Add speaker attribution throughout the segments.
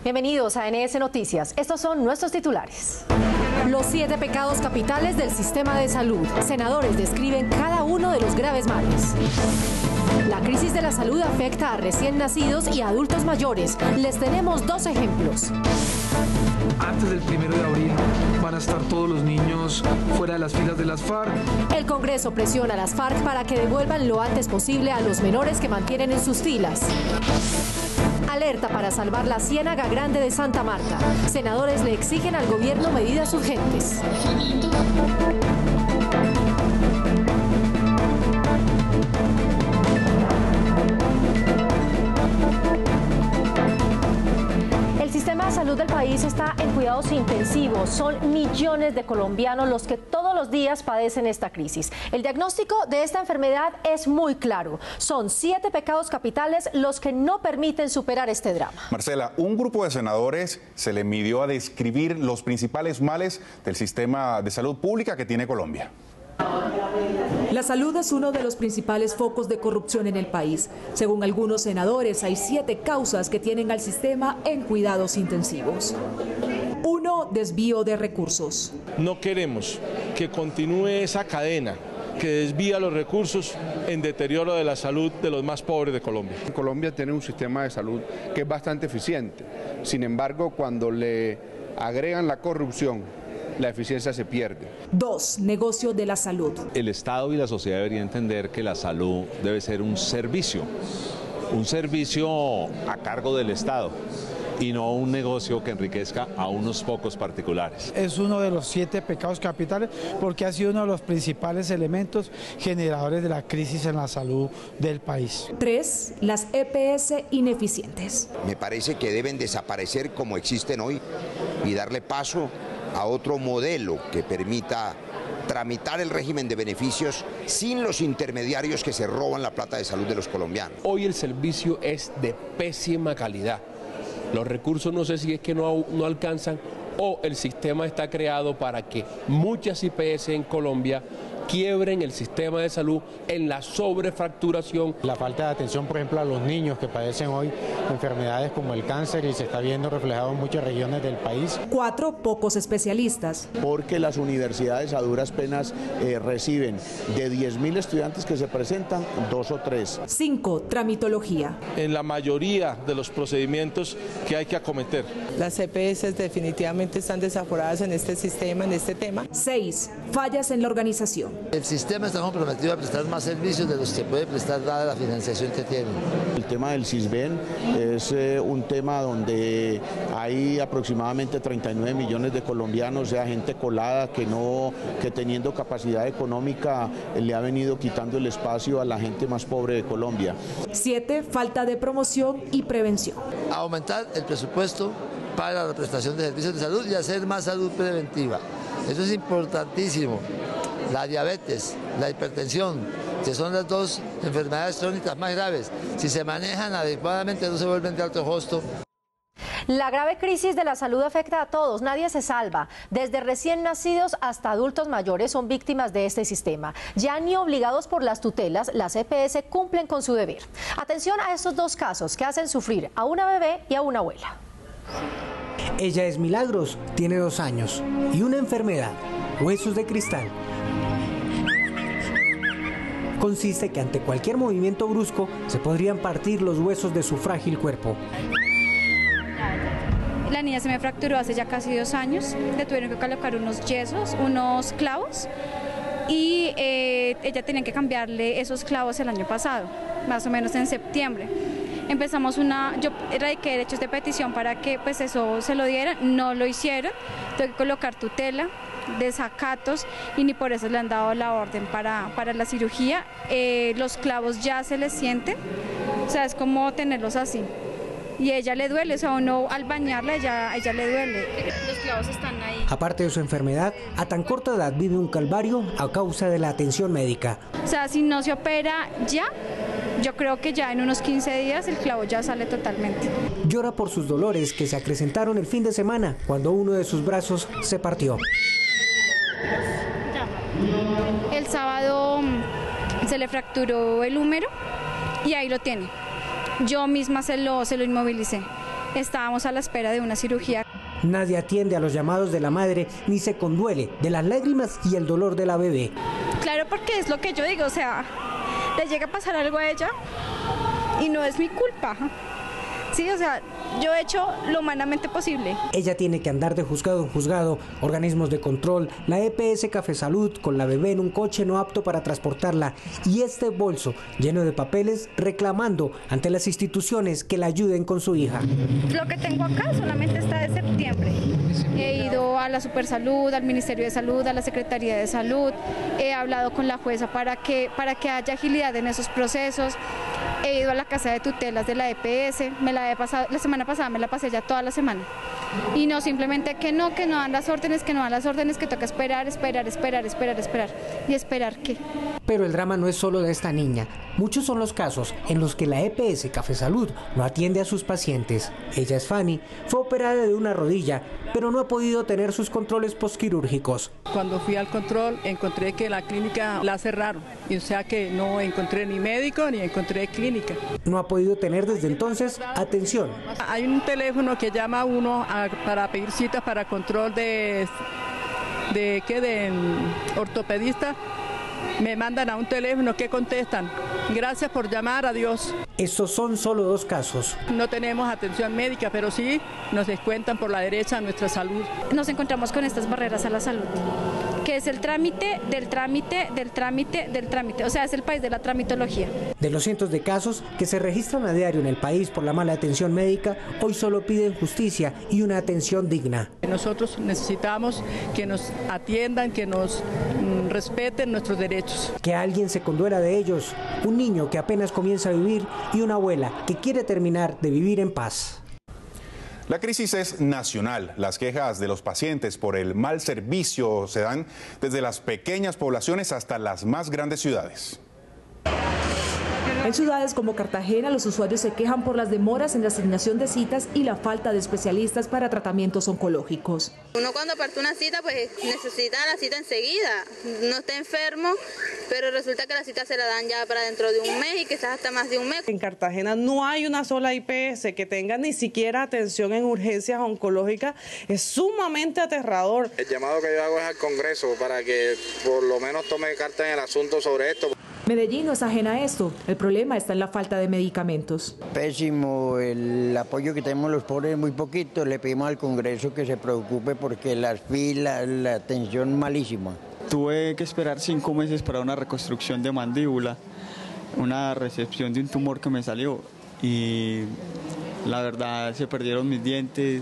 Speaker 1: Bienvenidos a NS Noticias. Estos son nuestros titulares. Los 7 pecados capitales del sistema de salud. Senadores describen cada uno de los graves males. La crisis de la salud afecta a recién nacidos y a adultos mayores. Les tenemos 2 ejemplos.
Speaker 2: Antes del 1 de abril van a estar todos los niños fuera de las filas de las FARC.
Speaker 1: El Congreso presiona a las FARC para que devuelvan lo antes posible a los menores que mantienen en sus filas. Alerta para salvar la Ciénaga Grande de Santa Marta. Senadores le exigen al gobierno medidas urgentes. El sistema de salud del país está en cuidados intensivos. Son millones de colombianos los que todos los días padecen esta crisis. El diagnóstico de esta enfermedad es muy claro. Son 7 pecados capitales los que no permiten superar este drama.
Speaker 3: Marcela, un grupo de senadores se le midió a describir los principales males del sistema de salud pública que tiene Colombia.
Speaker 4: La salud es uno de los principales focos de corrupción en el país. Según algunos senadores, hay 7 causas que tienen al sistema en cuidados intensivos. 1. Desvío de recursos.
Speaker 5: No queremos que continúe esa cadena que desvía los recursos en deterioro de la salud de los más pobres de Colombia.
Speaker 6: Colombia tiene un sistema de salud que es bastante eficiente. Sin embargo, cuando le agregan la corrupción, la eficiencia se pierde.
Speaker 4: 2. Negocio de la salud.
Speaker 7: El Estado y la sociedad deberían entender que la salud debe ser un servicio a cargo del Estado y no un negocio que enriquezca a unos pocos particulares.
Speaker 8: Es uno de los 7 pecados capitales porque ha sido uno de los principales elementos generadores de la crisis en la salud del país.
Speaker 4: 3. Las EPS ineficientes.
Speaker 9: Me parece que deben desaparecer como existen hoy y darle paso a otro modelo que permita tramitar el régimen de beneficios sin los intermediarios que se roban la plata de salud de los colombianos.
Speaker 10: Hoy el servicio es de pésima calidad. Los recursos no sé si es que no alcanzan o el sistema está creado para que muchas IPS en Colombia quiebren el sistema de salud en la sobrefacturación.
Speaker 11: La falta de atención, por ejemplo, a los niños que padecen hoy enfermedades como el cáncer y se está viendo reflejado en muchas regiones del país.
Speaker 4: 4. Pocos especialistas.
Speaker 12: Porque las universidades a duras penas reciben de 10.000 estudiantes que se presentan, 2 o 3.
Speaker 4: 5. Tramitología.
Speaker 5: En la mayoría de los procedimientos que hay que acometer.
Speaker 13: Las EPS definitivamente están desaforadas en este sistema, en este tema.
Speaker 4: 6. Fallas en la organización.
Speaker 14: El sistema está comprometido a prestar más servicios de los que puede prestar dada la financiación que tiene.
Speaker 12: El tema del CISBEN es un tema donde hay aproximadamente 39 millones de colombianos, o sea, gente colada que teniendo capacidad económica le ha venido quitando el espacio a la gente más pobre de Colombia.
Speaker 4: 7. Falta de promoción y prevención.
Speaker 14: Aumentar el presupuesto para la prestación de servicios de salud y hacer más salud preventiva. Eso es importantísimo. La diabetes, la hipertensión, que son las 2 enfermedades crónicas más graves, si se manejan adecuadamente no se vuelven de alto costo.
Speaker 1: La grave crisis de la salud afecta a todos, nadie se salva. Desde recién nacidos hasta adultos mayores son víctimas de este sistema. Ya ni obligados por las tutelas, las EPS cumplen con su deber. Atención a estos 2 casos que hacen sufrir a una bebé y a una abuela.
Speaker 15: Ella es Milagros, tiene 2 años y una enfermedad, huesos de cristal. Consiste que ante cualquier movimiento brusco se podrían partir los huesos de su frágil cuerpo.
Speaker 16: La niña se me fracturó hace ya casi 2 años, le tuvieron que colocar unos yesos, unos clavos y ella tenía que cambiarle esos clavos el año pasado, más o menos en septiembre. Empezamos yo radiqué derechos de petición para que pues eso se lo dieran, no lo hicieron, tuve que colocar tutela, desacatos y ni por eso le han dado la orden para la cirugía. Los clavos ya se les sienten, o sea, es como tenerlos así. Y a ella le duele, o sea, uno al bañarla a ella le duele. Los clavos están ahí.
Speaker 15: Aparte de su enfermedad, a tan corta edad vive un calvario a causa de la atención médica.
Speaker 16: O sea, si no se opera ya, yo creo que ya en unos 15 días el clavo ya sale totalmente.
Speaker 15: Llora por sus dolores que se acrecentaron el fin de semana cuando uno de sus brazos se partió.
Speaker 16: El sábado se le fracturó el húmero y ahí lo tiene. Yo misma se lo inmovilicé. estábamos a la espera de una cirugía.
Speaker 15: Nadie atiende a los llamados de la madre ni se conduele de las lágrimas y el dolor de la bebé.
Speaker 16: Claro, porque es lo que yo digo, o sea, le llega a pasar algo a ella y no es mi culpa. Sí, o sea, yo he hecho lo humanamente posible.
Speaker 15: Ella tiene que andar de juzgado en juzgado, organismos de control, la EPS Café Salud con la bebé en un coche no apto para transportarla y este bolso lleno de papeles reclamando ante las instituciones que la ayuden con su hija.
Speaker 16: Lo que tengo acá solamente está de septiembre. He ido a la Supersalud, al Ministerio de Salud, a la Secretaría de Salud, he hablado con la jueza para que haya agilidad en esos procesos. He ido a la casa de tutelas de la EPS, la semana pasada me la pasé ya toda la semana. Y no, simplemente que no dan las órdenes, que toca esperar. ¿Y esperar qué?
Speaker 15: Pero el drama no es solo de esta niña. Muchos son los casos en los que la EPS Café Salud no atiende a sus pacientes. Ella es Fanny, fue operada de una rodilla, pero no ha podido tener sus controles postquirúrgicos.
Speaker 17: Cuando fui al control encontré que la clínica la cerraron, o sea que no encontré ni médico ni encontré clínica.
Speaker 15: No ha podido tener desde entonces atención.
Speaker 17: Hay un teléfono que llama a uno para pedir citas para control de ortopedista. Me mandan a un teléfono que contestan. Gracias por llamar, adiós.
Speaker 15: Estos son solo 2 casos.
Speaker 17: No tenemos atención médica, pero sí nos descuentan por la derecha nuestra salud.
Speaker 16: Nos encontramos con estas barreras a la salud, que es el trámite del trámite. O sea, es el país de la tramitología.
Speaker 15: De los cientos de casos que se registran a diario en el país por la mala atención médica, hoy solo piden justicia y una atención digna.
Speaker 17: Nosotros necesitamos que nos atiendan, que nos respeten nuestros derechos.
Speaker 15: Que alguien se conduela de ellos, un niño que apenas comienza a vivir y una abuela que quiere terminar de vivir en paz.
Speaker 3: La crisis es nacional. Las quejas de los pacientes por el mal servicio se dan desde las pequeñas poblaciones hasta las más grandes ciudades.
Speaker 4: En ciudades como Cartagena, los usuarios se quejan por las demoras en la asignación de citas y la falta de especialistas para tratamientos oncológicos.
Speaker 18: Uno cuando parte una cita, pues necesita la cita enseguida. No está enfermo, pero resulta que la cita se la dan ya para dentro de un mes y quizás hasta más de un mes.
Speaker 19: En Cartagena no hay una sola IPS que tenga ni siquiera atención en urgencias oncológicas. Es sumamente aterrador.
Speaker 20: El llamado que yo hago es al Congreso para que por lo menos tome carta en el asunto sobre esto.
Speaker 4: Medellín no es ajena a esto. El problema está en la falta de medicamentos.
Speaker 21: Pésimo, el apoyo que tenemos los pobres es muy poquito. Le pedimos al Congreso que se preocupe porque las filas, la atención malísima.
Speaker 22: Tuve que esperar 5 meses para una reconstrucción de mandíbula, una resección de un tumor que me salió y la verdad se perdieron mis dientes.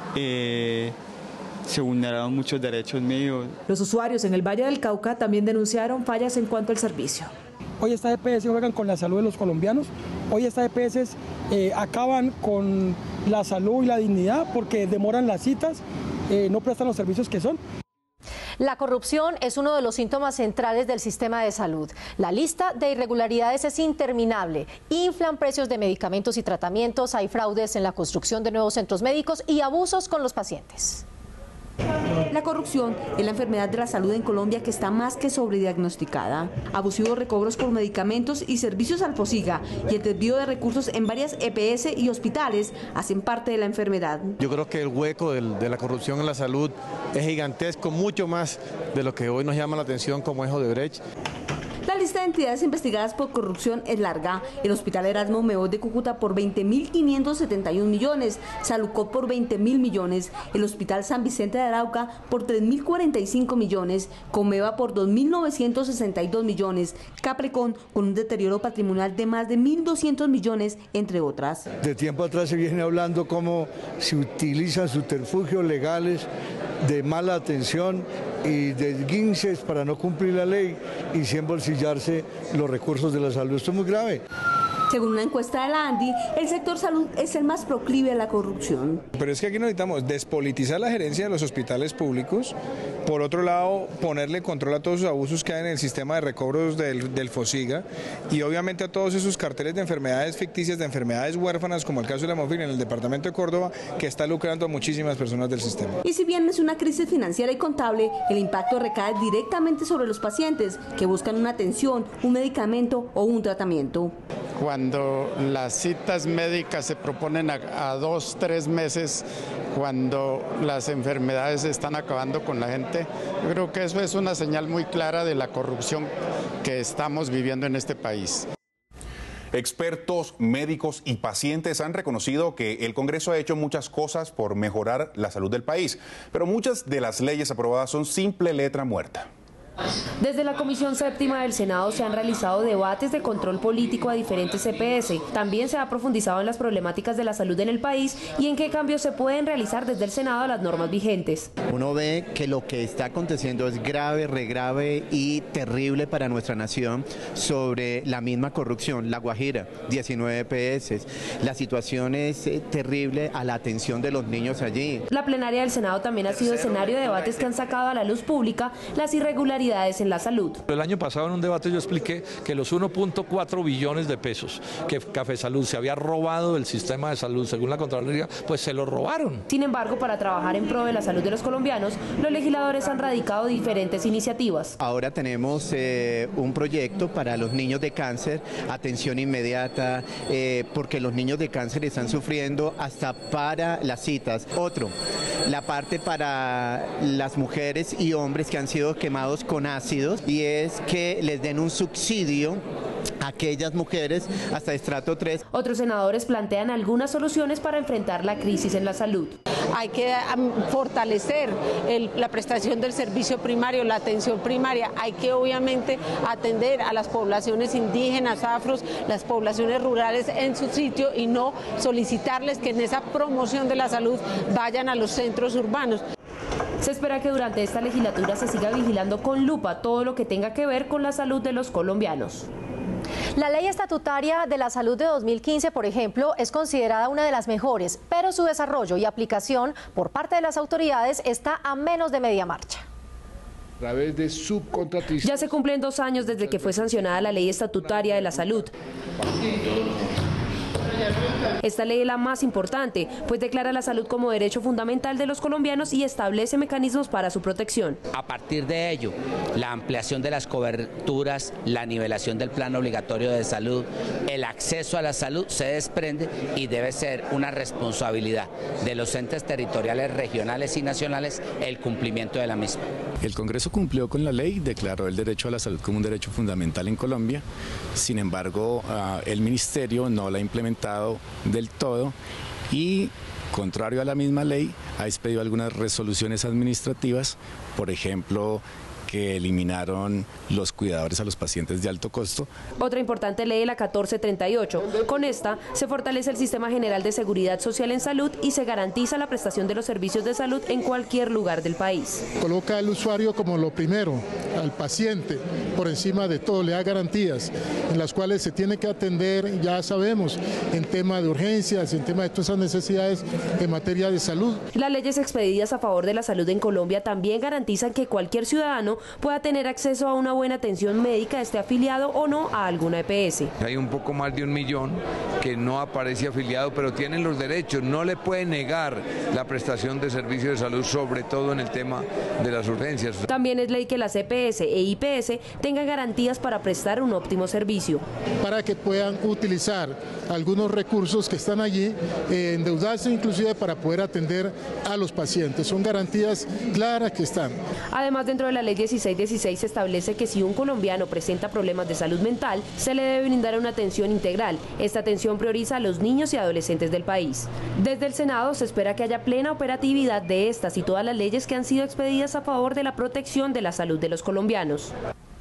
Speaker 22: Se vulneraron muchos derechos míos.
Speaker 4: Los usuarios en el Valle del Cauca también denunciaron fallas en cuanto al servicio.
Speaker 23: Hoy estas EPS juegan con la salud de los colombianos, hoy estas EPS acaban con la salud y la dignidad porque demoran las citas, no prestan los servicios que son.
Speaker 1: La corrupción es uno de los síntomas centrales del sistema de salud. La lista de irregularidades es interminable. Inflan precios de medicamentos y tratamientos, hay fraudes en la construcción de nuevos centros médicos y abusos con los pacientes.
Speaker 24: La corrupción es la enfermedad de la salud en Colombia que está más que sobrediagnosticada. Abusivos recobros por medicamentos y servicios al FOSIGA y el desvío de recursos en varias EPS y hospitales hacen parte de la enfermedad.
Speaker 25: Yo creo que el hueco de la corrupción en la salud es gigantesco, mucho más de lo que hoy nos llama la atención como es Odebrecht.
Speaker 24: La lista de entidades investigadas por corrupción es larga. El Hospital Erasmo Meod de Cúcuta por 20.571 millones, Salucop por 20.000 millones, el Hospital San Vicente de Arauca por 3.045 millones, Comeva por 2.962 millones, Caprecon con un deterioro patrimonial de más de 1.200 millones, entre otras.
Speaker 26: De tiempo atrás se viene hablando cómo se utilizan subterfugios legales de mala atención y de esguinces para no cumplir la ley y sin bolsillarse los recursos de la salud. Esto es muy grave.
Speaker 24: Según una encuesta de la ANDI, el sector salud es el más proclive a la corrupción.
Speaker 27: Pero es que aquí necesitamos despolitizar la gerencia de los hospitales públicos, por otro lado ponerle control a todos los abusos que hay en el sistema de recobros del FOSIGA y obviamente a todos esos carteles de enfermedades ficticias, de enfermedades huérfanas como el caso de la hemofilia en el departamento de Córdoba, que está lucrando a muchísimas personas del sistema.
Speaker 24: Y si bien es una crisis financiera y contable, el impacto recae directamente sobre los pacientes que buscan una atención, un medicamento o un tratamiento.
Speaker 2: cuando las citas médicas se proponen a 2, 3 meses, cuando las enfermedades están acabando con la gente. Yo creo que eso es una señal muy clara de la corrupción que estamos viviendo en este país.
Speaker 3: Expertos, médicos y pacientes han reconocido que el Congreso ha hecho muchas cosas por mejorar la salud del país, pero muchas de las leyes aprobadas son simple letra muerta.
Speaker 6: Desde la Comisión Séptima del Senado se han realizado debates de control político a diferentes EPS. También se ha profundizado en las problemáticas de la salud en el país y en qué cambios se pueden realizar desde el Senado a las normas vigentes.
Speaker 7: Uno ve que lo que está aconteciendo es grave, regrave y terrible para nuestra nación sobre la misma corrupción. La Guajira, 19 EPS. La situación es terrible a la atención de los niños allí.
Speaker 6: La plenaria del Senado también ha sido escenario de debates que han sacado a la luz pública las irregularidades en la salud.
Speaker 8: El año pasado en un debate yo expliqué que los 1.4 billones de pesos que Cafesalud se había robado del sistema de salud según la Contraloría, pues se lo robaron.
Speaker 6: Sin embargo, para trabajar en pro de la salud de los colombianos, los legisladores han radicado diferentes iniciativas.
Speaker 7: Ahora tenemos un proyecto para los niños de cáncer, atención inmediata, porque los niños de cáncer están sufriendo hasta para las citas. Otro, la parte para las mujeres y hombres que han sido quemados con ácidos, y es que les den un subsidio a aquellas mujeres hasta estrato 3.
Speaker 6: Otros senadores plantean algunas soluciones para enfrentar la crisis en la salud.
Speaker 9: Hay que fortalecer la prestación del servicio primario, la atención primaria. Hay que obviamente atender a las poblaciones indígenas, afros, las poblaciones rurales en su sitio y no solicitarles que en esa promoción de la salud vayan a los centros urbanos.
Speaker 6: Se espera que durante esta legislatura se siga vigilando con lupa todo lo que tenga que ver con la salud de los colombianos.
Speaker 1: La Ley Estatutaria de la Salud de 2015, por ejemplo, es considerada una de las mejores, pero su desarrollo y aplicación por parte de las autoridades está a menos de media marcha.
Speaker 10: A través de subcontratistas.
Speaker 6: Ya se cumplen 2 años desde que fue sancionada la Ley Estatutaria de la Salud. Esta ley es la más importante, pues declara la salud como derecho fundamental de los colombianos y establece mecanismos para su protección.
Speaker 11: A partir de ello, la ampliación de las coberturas, la nivelación del plan obligatorio de salud, el acceso a la salud se desprende y debe ser una responsabilidad de los entes territoriales, regionales y nacionales el cumplimiento de la misma.
Speaker 28: El Congreso cumplió con la ley, declaró el derecho a la salud como un derecho fundamental en Colombia. Sin embargo, el Ministerio no la ha implementado del todo y, contrario a la misma ley, ha expedido algunas resoluciones administrativas, por ejemplo, que eliminaron los cuidadores a los pacientes de alto costo.
Speaker 6: Otra importante ley es la 1438. Con esta se fortalece el Sistema General de Seguridad Social en Salud y se garantiza la prestación de los servicios de salud en cualquier lugar del país.
Speaker 10: Coloca al usuario como lo primero, al paciente, por encima de todo, le da garantías en las cuales se tiene que atender, ya sabemos, en tema de urgencias, en tema de todas esas necesidades en materia de salud.
Speaker 6: Las leyes expedidas a favor de la salud en Colombia también garantizan que cualquier ciudadano pueda tener acceso a una buena atención médica, esté afiliado o no a alguna EPS.
Speaker 29: Hay un poco más de 1 millón que no aparece afiliado, pero tienen los derechos, no le pueden negar la prestación de servicios de salud, sobre todo en el tema de las urgencias.
Speaker 6: También es ley que las EPS e IPS tengan garantías para prestar un óptimo servicio.
Speaker 10: Para que puedan utilizar algunos recursos que están allí, endeudarse inclusive para poder atender a los pacientes. Son garantías claras que están.
Speaker 6: Además, dentro de la ley 1616 se establece que si un colombiano presenta problemas de salud mental, se le debe brindar una atención integral. Esta atención prioriza a los niños y adolescentes del país. Desde el Senado se espera que haya plena operatividad de estas y todas las leyes que han sido expedidas a favor de la protección de la salud de los colombianos.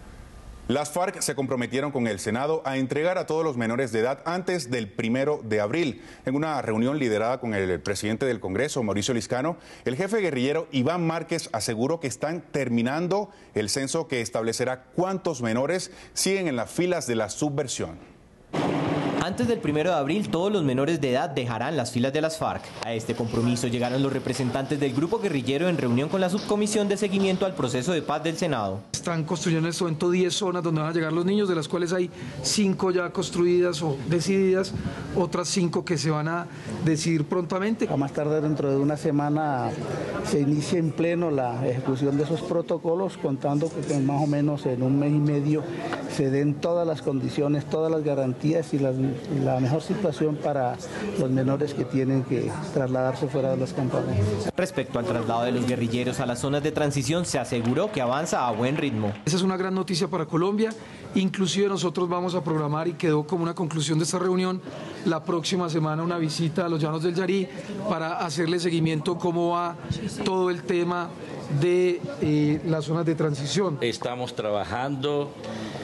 Speaker 3: Las FARC se comprometieron con el Senado a entregar a todos los menores de edad antes del 1 de abril. En una reunión liderada con el presidente del Congreso, Mauricio Liscano, el jefe guerrillero Iván Márquez aseguró que están terminando el censo que establecerá cuántos menores siguen en las filas de la subversión.
Speaker 30: Antes del 1 de abril, todos los menores de edad dejarán las filas de las FARC. A este compromiso llegaron los representantes del grupo guerrillero en reunión con la subcomisión de seguimiento al proceso de paz del Senado.
Speaker 23: Están construyendo en este momento 10 zonas donde van a llegar los niños, de las cuales hay 5 ya construidas o decididas, otras 5 que se van a decidir prontamente.
Speaker 31: A más tardar dentro de una semana se inicia en pleno la ejecución de esos protocolos, contando que más o menos en 1 mes y medio se den todas las condiciones, todas las garantías y la mejor situación para los menores que tienen que trasladarse fuera de los campamentos.
Speaker 30: Respecto al traslado de los guerrilleros a las zonas de transición, se aseguró que avanza a buen ritmo.
Speaker 23: Esa es una gran noticia para Colombia. Inclusive nosotros vamos a programar, y quedó como una conclusión de esta reunión, la próxima semana una visita a los Llanos del Yarí para hacerle seguimiento cómo va todo el tema de las zonas de transición.
Speaker 5: Estamos trabajando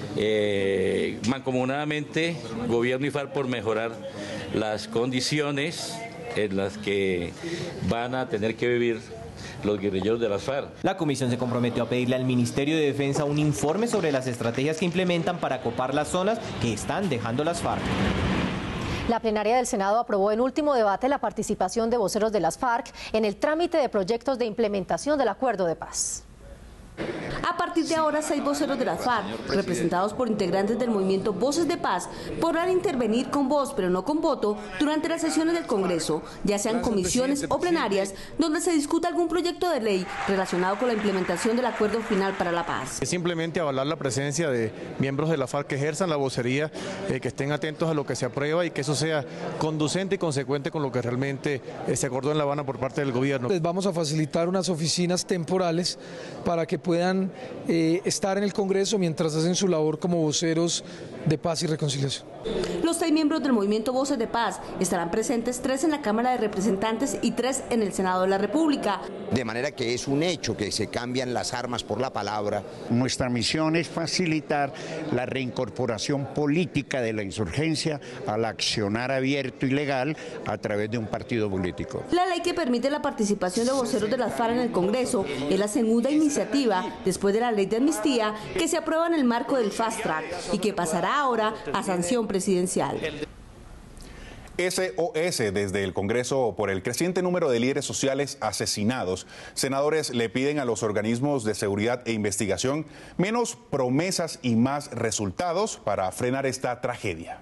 Speaker 5: mancomunadamente, gobierno y FARC, por mejorar las condiciones en las que van a tener que vivir los guerrilleros de las FARC.
Speaker 30: La comisión se comprometió a pedirle al Ministerio de Defensa un informe sobre las estrategias que implementan para copar las zonas que están dejando las FARC.
Speaker 1: La plenaria del Senado aprobó en último debate la participación de voceros de las FARC en el trámite de proyectos de implementación del acuerdo de paz.
Speaker 24: A partir de ahora, 6 voceros de la FARC, representados por integrantes del movimiento Voces de Paz, podrán intervenir con voz, pero no con voto, durante las sesiones del Congreso, ya sean comisiones o plenarias, donde se discuta algún proyecto de ley relacionado con la implementación del Acuerdo Final para la Paz.
Speaker 25: Es simplemente avalar la presencia de miembros de la FARC que ejerzan la vocería, que estén atentos a lo que se aprueba y que eso sea conducente y consecuente con lo que realmente se acordó en La Habana por parte del gobierno.
Speaker 23: Les vamos a facilitar unas oficinas temporales para que puedan estar en el Congreso mientras hacen su labor como voceros de paz y reconciliación.
Speaker 24: Los 6 miembros del movimiento Voces de Paz estarán presentes, 3 en la Cámara de Representantes y 3 en el Senado de la República.
Speaker 12: De manera que es un hecho que se cambian las armas por la palabra.
Speaker 13: Nuestra misión es facilitar la reincorporación política de la insurgencia al accionar abierto y legal a través de un partido político.
Speaker 24: La ley que permite la participación de voceros de las FARC en el Congreso es la segunda iniciativa después de la ley de amnistía que se aprueba en el marco del Fast Track y que pasará ahora a sanción presidencial.
Speaker 3: SOS desde el Congreso por el creciente número de líderes sociales asesinados. Senadores le piden a los organismos de seguridad e investigación menos promesas y más resultados para frenar esta tragedia.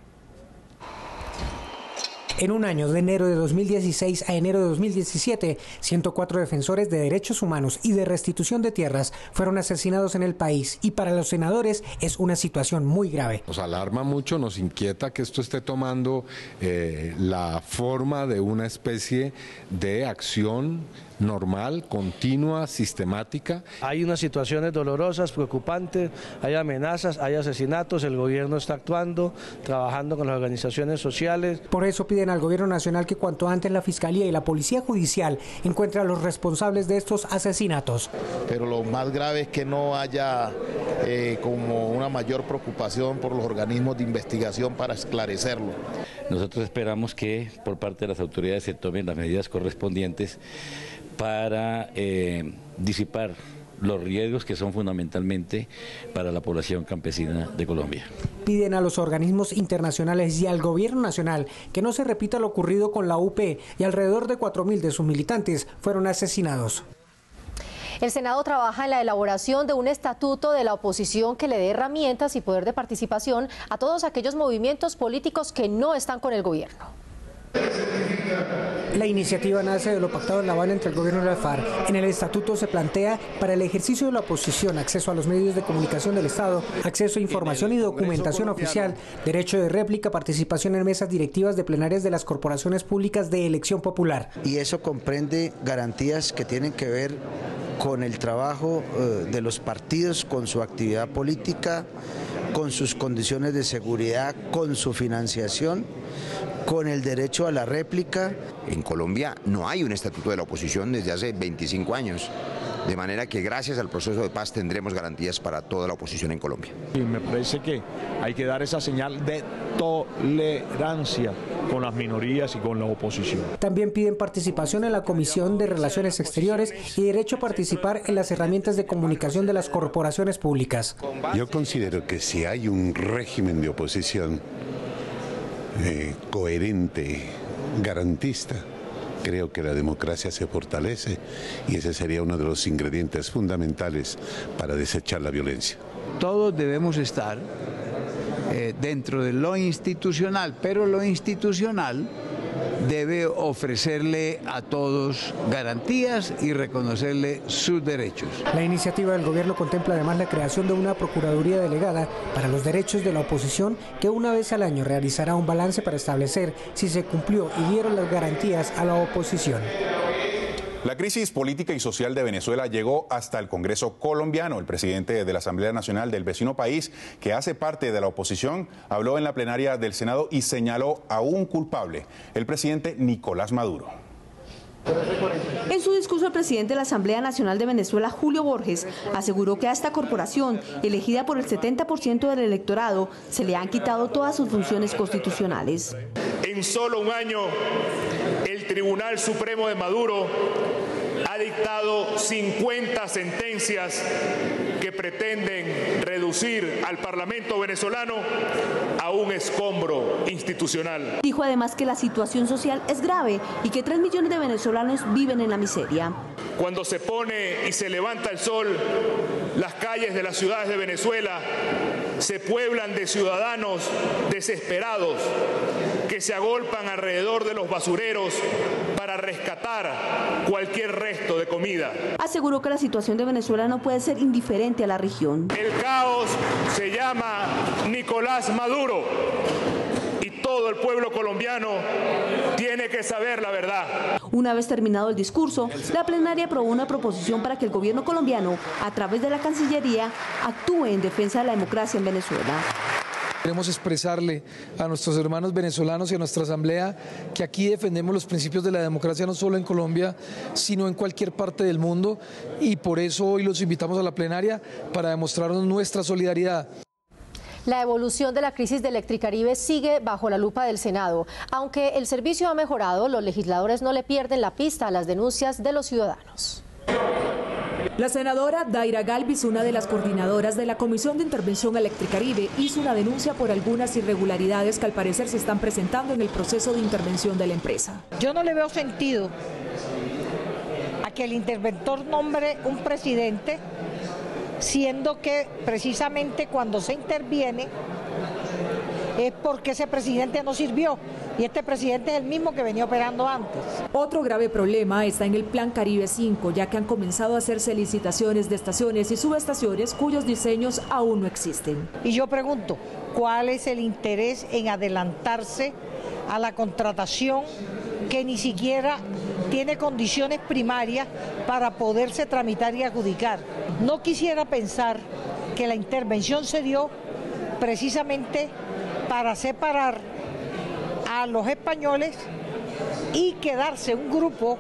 Speaker 14: En un año, de enero de 2016 a enero de 2017, 104 defensores de derechos humanos y de restitución de tierras fueron asesinados en el país, y para los senadores es una situación muy grave.
Speaker 15: Nos alarma mucho, nos inquieta que esto esté tomando la forma de una especie de acción normal, continua, sistemática.
Speaker 23: Hay unas situaciones dolorosas, preocupantes, hay amenazas, hay asesinatos, el gobierno está actuando, trabajando con las organizaciones sociales.
Speaker 14: Por eso piden al gobierno nacional que cuanto antes la Fiscalía y la Policía Judicial encuentren a los responsables de estos asesinatos.
Speaker 16: Pero lo más grave es que no haya como una mayor preocupación por los organismos de investigación para esclarecerlo.
Speaker 5: Nosotros esperamos que por parte de las autoridades se tomen las medidas correspondientes para disipar los riesgos que son fundamentalmente para la población campesina de Colombia.
Speaker 14: Piden a los organismos internacionales y al gobierno nacional que no se repita lo ocurrido con la UP, y alrededor de 4.000 de sus militantes fueron asesinados.
Speaker 1: El Senado trabaja en la elaboración de un estatuto de la oposición que le dé herramientas y poder de participación a todos aquellos movimientos políticos que no están con el gobierno.
Speaker 14: La iniciativa nace de lo pactado en La Habana entre el gobierno y la FARC. En el estatuto se plantea para el ejercicio de la oposición acceso a los medios de comunicación del Estado, acceso a información y documentación oficial, derecho de réplica, participación en mesas directivas de plenarias de las corporaciones públicas de elección popular.
Speaker 17: Y eso comprende garantías que tienen que ver con el trabajo de los partidos, con su actividad política, con sus condiciones de seguridad, con su financiación, con el derecho a la réplica.
Speaker 12: En Colombia no hay un estatuto de la oposición desde hace 25 años, de manera que gracias al proceso de paz tendremos garantías para toda la oposición en Colombia.
Speaker 18: Y me parece que hay que dar esa señal de tolerancia con las minorías y con la oposición.
Speaker 14: También piden participación en la Comisión de Relaciones Exteriores y derecho a participar en las herramientas de comunicación de las corporaciones públicas.
Speaker 19: Yo considero que si hay un régimen de oposición coherente, garantista, creo que la democracia se fortalece, y ese sería uno de los ingredientes fundamentales para desechar la violencia.
Speaker 20: Todos debemos estar dentro de lo institucional, pero lo institucional
Speaker 2: debe ofrecerle a todos garantías y reconocerle sus derechos.
Speaker 14: La iniciativa del gobierno contempla además la creación de una Procuraduría Delegada para los Derechos de la Oposición que una vez al año realizará un balance para establecer si se cumplió y dieron las garantías a la oposición.
Speaker 3: La crisis política y social de Venezuela llegó hasta el Congreso colombiano. El presidente de la Asamblea Nacional del vecino país, que hace parte de la oposición, habló en la plenaria del Senado y señaló a un culpable, el presidente Nicolás Maduro.
Speaker 24: En su discurso, el presidente de la Asamblea Nacional de Venezuela, Julio Borges, aseguró que a esta corporación, elegida por el 70% del electorado, se le han quitado todas sus funciones constitucionales.
Speaker 4: En solo un año, el Tribunal Supremo de Maduro ha dictado 50 sentencias que pretenden reducir al Parlamento venezolano a un escombro institucional.
Speaker 24: Dijo además que la situación social es grave y que 3 millones de venezolanos viven en la miseria.
Speaker 4: Cuando se pone y se levanta el sol, las calles de las ciudades de Venezuela se pueblan de ciudadanos desesperados que se agolpan alrededor de los basureros para rescatar cualquier resto de comida.
Speaker 24: Aseguró que la situación de Venezuela no puede ser indiferente a la región.
Speaker 4: El caos se llama Nicolás Maduro y todo el pueblo colombiano tiene que saber la verdad.
Speaker 24: Una vez terminado el discurso, la plenaria aprobó una proposición para que el gobierno colombiano, a través de la Cancillería, actúe en defensa de la democracia en Venezuela.
Speaker 23: Queremos expresarle a nuestros hermanos venezolanos y a nuestra Asamblea que aquí defendemos los principios de la democracia no solo en Colombia, sino en cualquier parte del mundo, y por eso hoy los invitamos a la plenaria para demostrarnos nuestra solidaridad.
Speaker 1: La evolución de la crisis de Electricaribe sigue bajo la lupa del Senado. Aunque el servicio ha mejorado, los legisladores no le pierden la pista a las denuncias de los ciudadanos.
Speaker 7: La senadora Daira Galvis, una de las coordinadoras de la Comisión de Intervención Electricaribe, hizo una denuncia por algunas irregularidades que al parecer se están presentando en el proceso de intervención de la empresa.
Speaker 8: Yo no le veo sentido a que el interventor nombre un presidente, siendo que precisamente cuando se interviene es porque ese presidente no sirvió y este presidente es el mismo que venía operando antes.
Speaker 7: Otro grave problema está en el Plan Caribe 5, ya que han comenzado a hacerse licitaciones de estaciones y subestaciones cuyos diseños aún no existen.
Speaker 8: Y yo pregunto, ¿cuál es el interés en adelantarse a la contratación que ni siquiera tiene condiciones primarias para poderse tramitar y adjudicar? No quisiera pensar que la intervención se dio precisamente para separar a los españoles y quedarse un grupo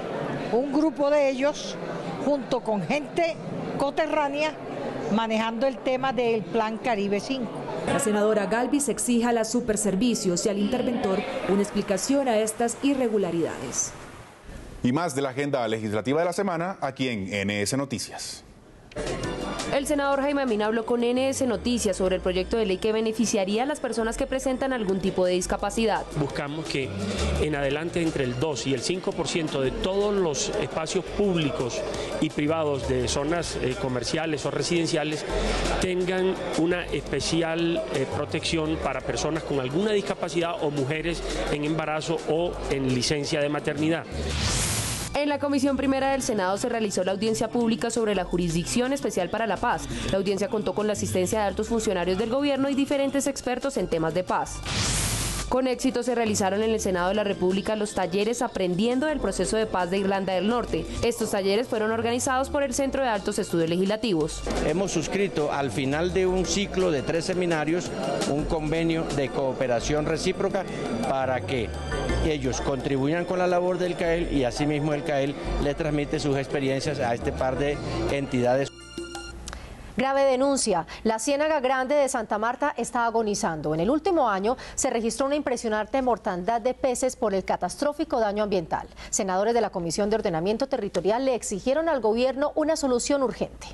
Speaker 8: de ellos junto con gente coterránea manejando el tema del Plan Caribe 5.
Speaker 7: La senadora Galvis exige a las Superservicios y al interventor una explicación a estas irregularidades.
Speaker 3: Y más de la agenda legislativa de la semana aquí en NS Noticias.
Speaker 6: El senador Jaime Mina habló con NS Noticias sobre el proyecto de ley que beneficiaría a las personas que presentan algún tipo de discapacidad.
Speaker 9: Buscamos que en adelante entre el 2 y el 5% de todos los espacios públicos y privados de zonas comerciales o residenciales tengan una especial protección para personas con alguna discapacidad o mujeres en embarazo o en licencia de maternidad.
Speaker 6: En la Comisión Primera del Senado se realizó la audiencia pública sobre la Jurisdicción Especial para la Paz. La audiencia contó con la asistencia de altos funcionarios del gobierno y diferentes expertos en temas de paz. Con éxito se realizaron en el Senado de la República los talleres Aprendiendo del Proceso de Paz de Irlanda del Norte. Estos talleres fueron organizados por el Centro de Altos Estudios Legislativos.
Speaker 11: Hemos suscrito al final de un ciclo de 3 seminarios un convenio de cooperación recíproca para que ellos contribuyan con la labor del CAEL y asimismo el CAEL le transmite sus experiencias a este par de entidades.
Speaker 1: Grave denuncia. La Ciénaga Grande de Santa Marta está agonizando. En el último año se registró una impresionante mortandad de peces por el catastrófico daño ambiental. Senadores de la Comisión de Ordenamiento Territorial le exigieron al gobierno una solución urgente.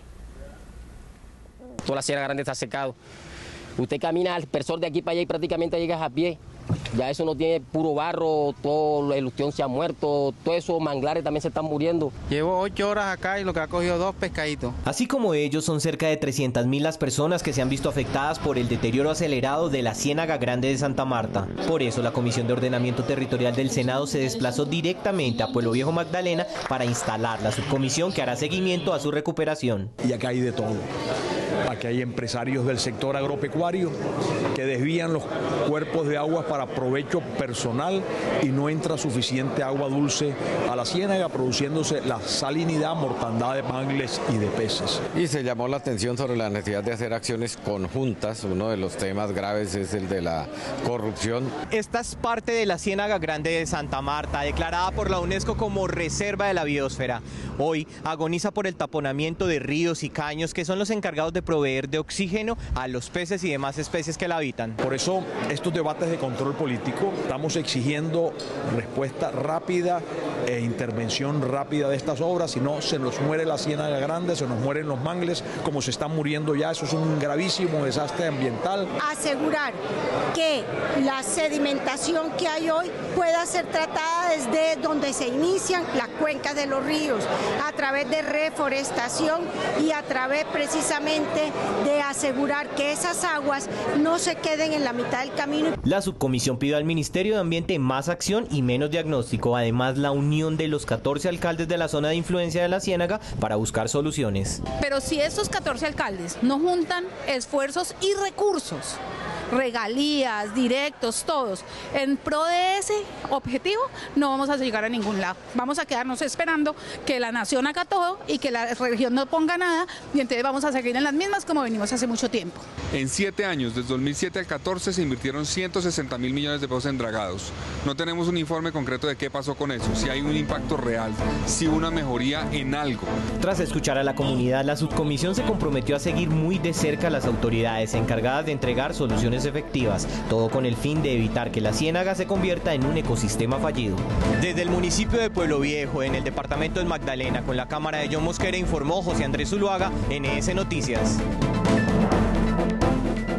Speaker 21: Toda la Ciénaga Grande está secado. Usted camina al Persol de aquí para allá y prácticamente llegas a pie.
Speaker 10: Ya eso no tiene puro barro, todo el ostión se ha muerto, todos esos manglares también se están muriendo.
Speaker 13: Llevo 8 horas acá y lo que ha cogido 2 pescaditos.
Speaker 21: Así como ellos, son cerca de 300.000 las personas que se han visto afectadas por el deterioro acelerado de la Ciénaga Grande de Santa Marta. Por eso la Comisión de Ordenamiento Territorial del Senado se desplazó directamente a Pueblo Viejo Magdalena para instalar la subcomisión que hará seguimiento a su recuperación.
Speaker 18: Y acá hay de todo. Aquí hay empresarios del sector agropecuario que desvían los cuerpos de aguas para provecho personal y no entra suficiente agua dulce a la ciénaga, produciéndose la salinidad, mortandad de mangles y de peces.
Speaker 22: Y se llamó la atención sobre la necesidad de hacer acciones conjuntas. Uno de los temas graves es el de la corrupción.
Speaker 21: Esta es parte de la Ciénaga Grande de Santa Marta, declarada por la UNESCO como Reserva de la Biosfera. Hoy agoniza por el taponamiento de ríos y caños que son los encargados de proveer de oxígeno a los peces y demás especies que la habitan.
Speaker 18: Por eso estos debates de control político estamos exigiendo respuesta rápida e intervención rápida de estas obras, si no se nos muere la Ciénaga Grande, se nos mueren los mangles como se están muriendo ya. Eso es un gravísimo desastre ambiental.
Speaker 25: Asegurar que la sedimentación que hay hoy pueda ser tratada desde donde se inician las cuencas de los ríos, a través de reforestación y a través precisamente de asegurar que esas aguas no se queden en la mitad del camino.
Speaker 21: La subcomisión pidió al Ministerio de Ambiente más acción y menos diagnóstico, además la unión de los 14 alcaldes de la zona de influencia de la Ciénaga para buscar soluciones.
Speaker 26: Pero si estos 14 alcaldes no juntan esfuerzos y recursos, regalías, directos, todos, en pro de ese objetivo, no vamos a llegar a ningún lado. Vamos a quedarnos esperando que la nación haga todo y que la región no ponga nada, y entonces vamos a seguir en las mismas como venimos hace mucho tiempo.
Speaker 27: En 7 años, desde 2007 al 14, se invirtieron 160.000 millones de pesos en dragados. No tenemos un informe concreto de qué pasó con eso, si hay un impacto real, si hubo una mejoría en algo.
Speaker 21: Tras escuchar a la comunidad, la subcomisión se comprometió a seguir muy de cerca a las autoridades encargadas de entregar soluciones efectivas, todo con el fin de evitar que la ciénaga se convierta en un ecosistema fallido. Desde el municipio de Pueblo Viejo, en el departamento del Magdalena, con la cámara de John Mosquera, informó José Andrés Zuluaga, NS Noticias.